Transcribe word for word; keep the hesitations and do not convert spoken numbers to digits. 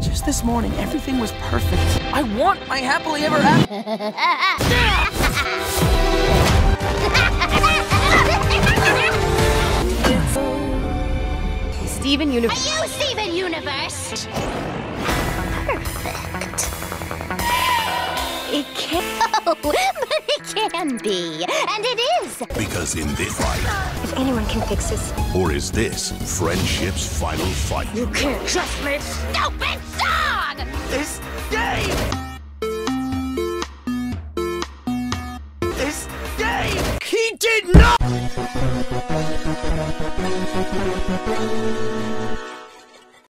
Just this morning, everything was perfect. I want my happily ever after. Steven Universe. Are you Steven Universe? Perfect. It can't. Oh, but it can be. And it is. Because in this fight, If anyone can fix this. or is this friendship's final fight? You can't trust me, stupid dog! This game! This game! He did not!